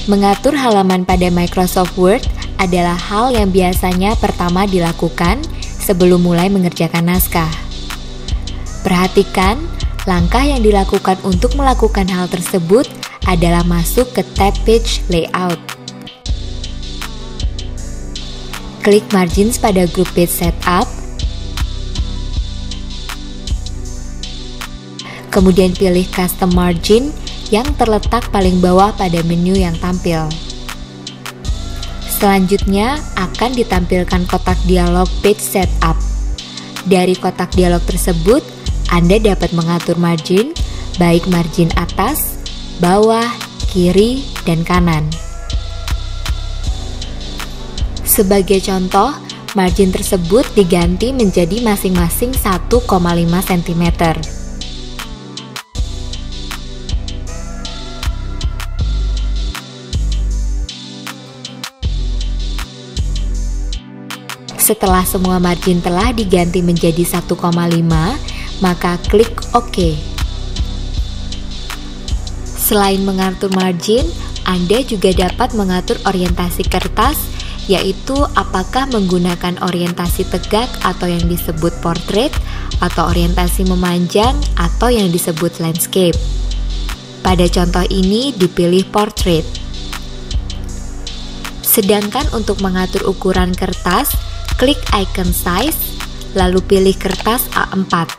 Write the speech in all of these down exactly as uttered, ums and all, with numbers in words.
Mengatur halaman pada Microsoft Word adalah hal yang biasanya pertama dilakukan sebelum mulai mengerjakan naskah. Perhatikan, langkah yang dilakukan untuk melakukan hal tersebut adalah masuk ke tab Page Layout. Klik Margins pada grup Page Setup, kemudian pilih Custom Margin yang terletak paling bawah pada menu yang tampil. Selanjutnya akan ditampilkan kotak dialog Page Setup. Dari kotak dialog tersebut, Anda dapat mengatur margin, baik margin atas, bawah, kiri, dan kanan. Sebagai contoh, margin tersebut diganti menjadi masing-masing satu koma lima sentimeter. Setelah semua margin telah diganti menjadi satu koma lima, maka klik OK. Selain mengatur margin, Anda juga dapat mengatur orientasi kertas, yaitu apakah menggunakan orientasi tegak atau yang disebut portrait, atau orientasi memanjang atau yang disebut landscape. Pada contoh ini dipilih portrait. Sedangkan untuk mengatur ukuran kertas, klik icon size, lalu pilih kertas A empat.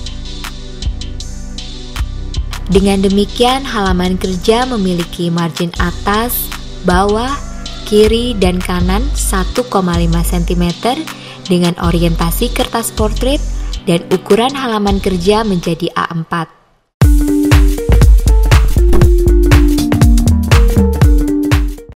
Dengan demikian, halaman kerja memiliki margin atas, bawah, kiri, dan kanan satu koma lima sentimeter dengan orientasi kertas portrait dan ukuran halaman kerja menjadi A empat.